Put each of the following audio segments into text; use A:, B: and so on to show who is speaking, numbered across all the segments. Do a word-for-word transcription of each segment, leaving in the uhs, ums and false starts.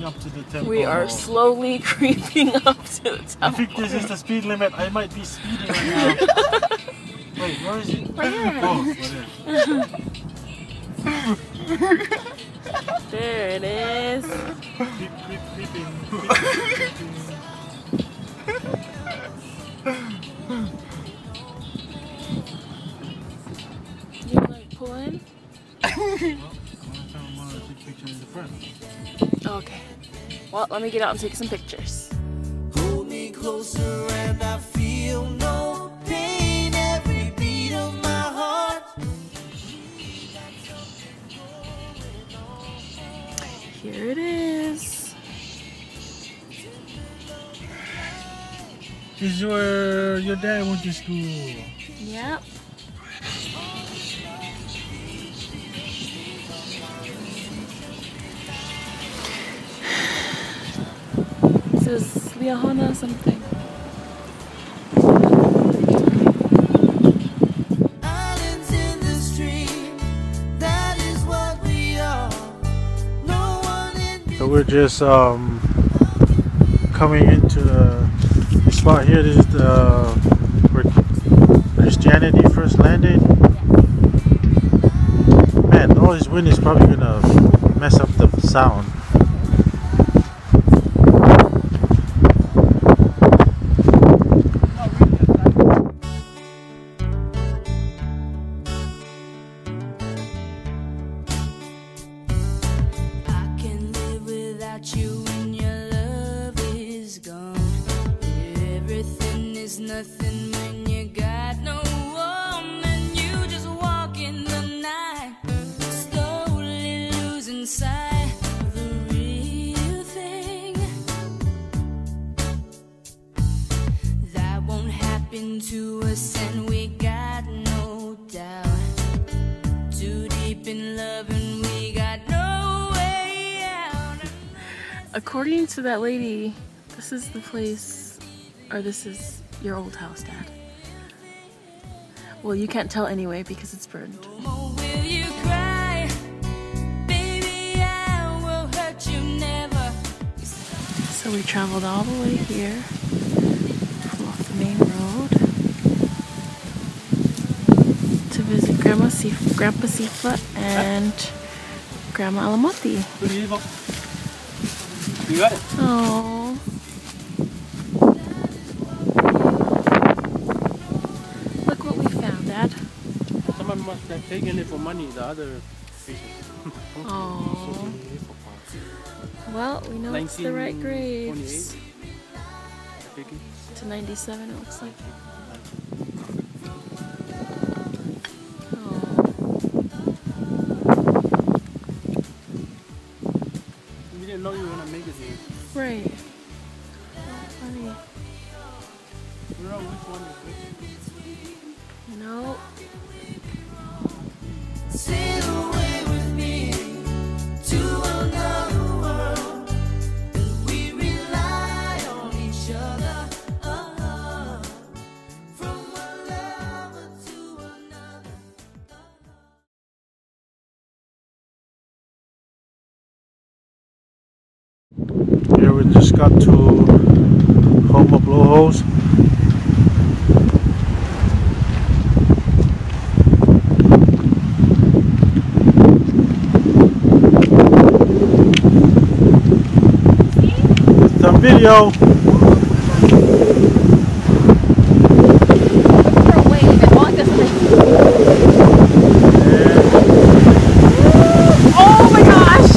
A: creeping up to the temple.
B: We are slowly creeping up to the temple.
A: I think this is the speed limit. I might be speeding right now. Wait, where is it?
B: Where?
A: Oh, there.
B: There it is.
A: Creep, creep, creeping. Creeping, creeping.
B: You like pulling? Okay. Well, let me get out and take some pictures.
C: Hold me closer and I feel no pain. Every beat of my heart.
B: Here it is.
A: This is where your dad went to school.
B: Yep. This is Liahona something.
C: Islands in the stream, that is what we are. No one in.
A: So we're just um coming into the, the spot here. This is the where Christianity first landed. Man, all this wind is probably gonna mess up the sound.
C: You when your love is gone. Everything is nothing when you got no woman. You just walk in the night, slowly losing sight of the real thing. That won't happen to us, and we got no doubt. Too deep in love, and we got no.
B: According to that lady, this is the place, or this is your old house, Dad. Well, you can't tell anyway because it's burned.
C: Oh, will you cry? Baby, I will hurt you never.
B: So we traveled all the way here, off the main road, to visit Grandma Sif Grandpa Sifa and Grandma Alamati.
D: You got it.
B: Oh. Look what we found, Dad.
D: Someone must have taken it for money, the other patients.
B: Oh. Well, we know it's the right grades. To ninety-seven, it looks like.
D: Know you want to make it here.
B: Right. Oh, funny.
D: You know which one is which?
B: No.
C: Sail away with me to another world, and we rely on each other. Uh-huh. From one lover to another.
A: Here we just got to home of blowholes. Some video.
B: Oh my gosh!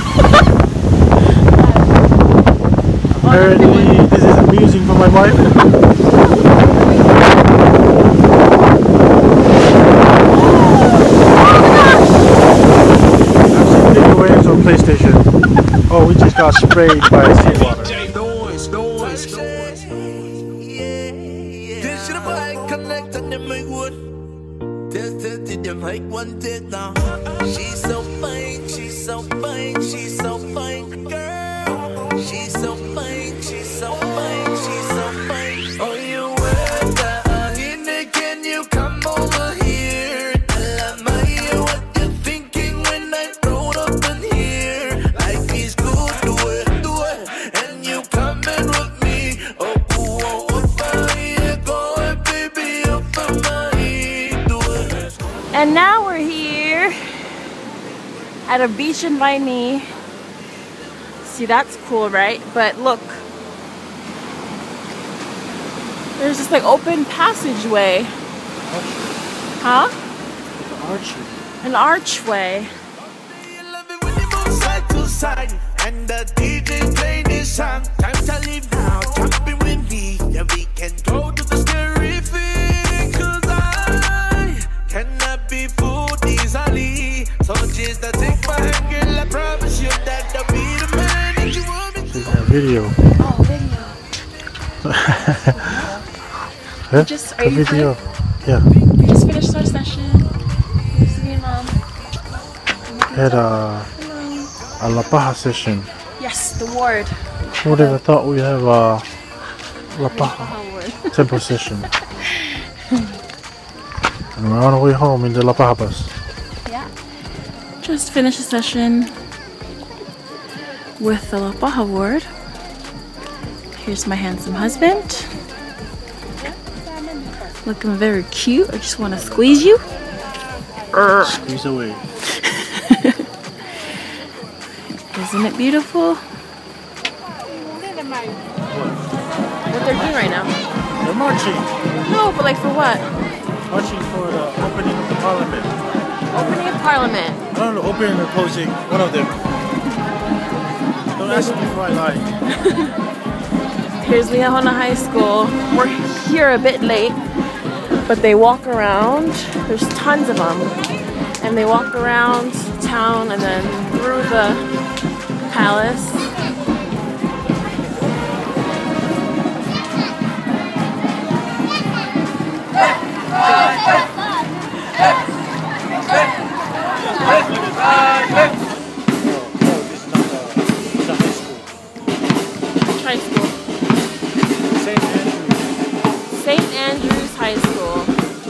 A: Apparently this is amusing for my wife. I've seen bigger waves on PlayStation. Oh, we just got sprayed by seawater.
C: She's so fine, she's so fine, she's so fine, girl. She's so fine, she's so fine, she's so fine. Oh, you were the can you come over here? Tell me what you're thinking when I roll up in here. Life is good to it.
B: And now we're here at a beach in Vaini. See, that's cool, right? But look, there's this like open passageway. Huh?
A: Archery.
B: An archway.
E: And the D J play this song. Time to leave now. Jumping with me. Yeah, we can go to the scarific. Cause I cannot be fooled easily. So just to take my hand, girl. I promise you that I'll be the man that you want me to.
A: This is a video.
B: Oh, video.
A: Huh?
B: Just, are
A: a
B: you
A: video.
B: fine?
A: Yeah.
B: We just finished our session. Here's me and Mom.
A: Had a, a La Paja session.
B: Yes, the ward.
A: Who would have thought we'd have a La Paja
B: ward.
A: temple session? And we're on our way home in the La Paja bus.
B: Yeah. Just finished a session with the La Paja ward. Here's my handsome husband. Looking very cute. I just want to squeeze you.
A: Squeeze away.
B: Isn't it beautiful? What they're doing right now?
A: They're marching.
B: No, but like for what?
A: Marching for the opening of the parliament.
B: Opening of Parliament.
A: No, no, opening or closing. One of them. Don't ask me before I lie.
B: Here's Liahona High School. We're here a bit late, but they walk around. There's tons of them. And they walk around town and then through the palace. High school.
A: Saint Andrews.
B: Saint Andrews High School.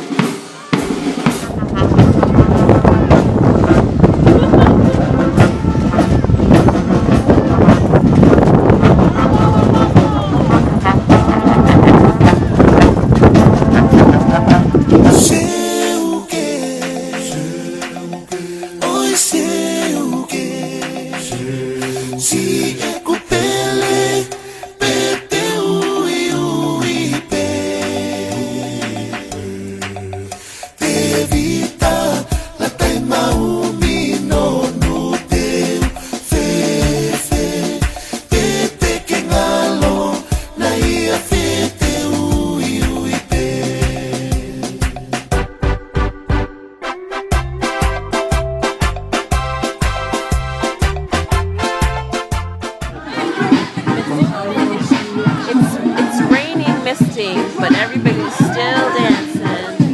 B: But everybody's still dancing.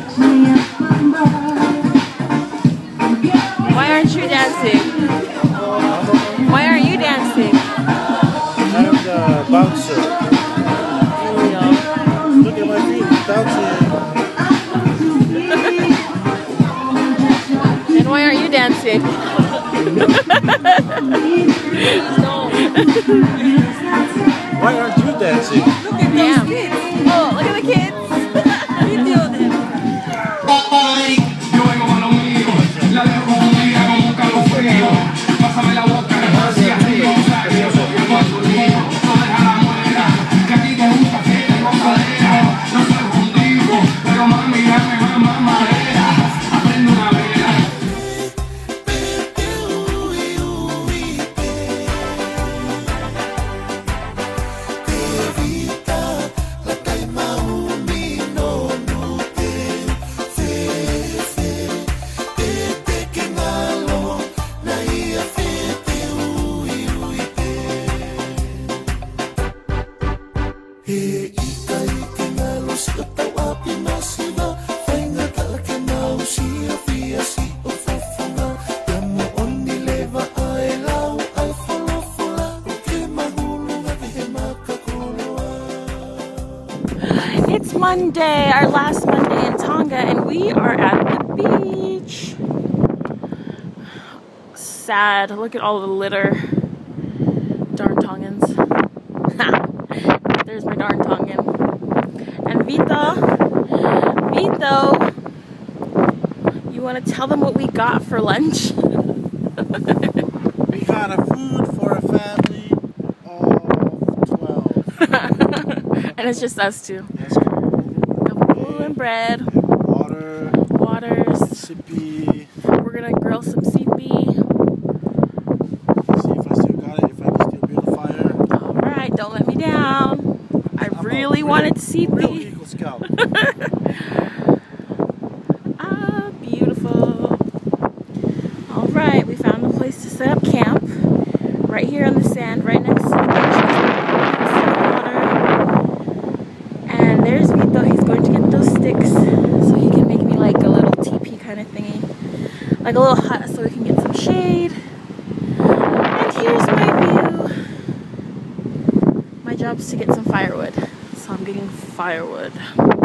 B: Why aren't you dancing? Why aren't you dancing?
A: I'm the bouncer. Look at my feet, bouncing.
B: And why aren't you dancing?
A: Why aren't you dancing?
B: Damn. Oh, look at the kids. Video them. It's Monday, our last Monday in Tonga, and we are at the beach. Sad. Look at all the litter. Darn Tongans. There's my darn Tongan. And Vito, Vito, you want to tell them what we got for lunch?
A: We got a food for a family of twelve.
B: And it's just us two.
A: Yes,
B: Food and bread,
A: water,
B: waters.
A: sippy.
B: We're gonna grill some sipi.
A: See if I still got it, if I can still build a fire.
B: Alright, don't let me down. I
A: I'm
B: really
A: a
B: wanted
A: real
B: sipi.
A: Eagle Scout.
B: Ah, beautiful. Alright, we found a place to set up camp. Right here on the sand, right next to the beach. Next to the water. And there's Vito. He's going to get those sticks so he can make me like a little teepee kind of thingy. Like a little hut so we can get some shade. And here's my view. My job's to get some firewood. So I'm getting firewood.